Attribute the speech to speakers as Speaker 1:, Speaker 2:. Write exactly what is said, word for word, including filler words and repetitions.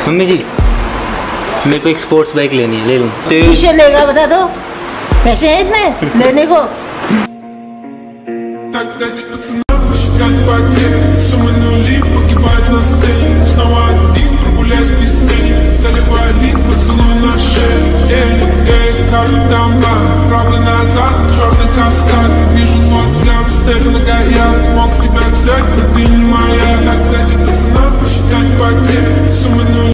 Speaker 1: मम्मी जी मेरे को एक स्पोर्ट्स बाइक लेनी है, ले लूँ?
Speaker 2: किसे लेगा बता दो, पैसे हैं इतने लेने को?
Speaker 3: Так, дайте пацанам посчитать потери, суммы нули, погибать на сцене. Снова один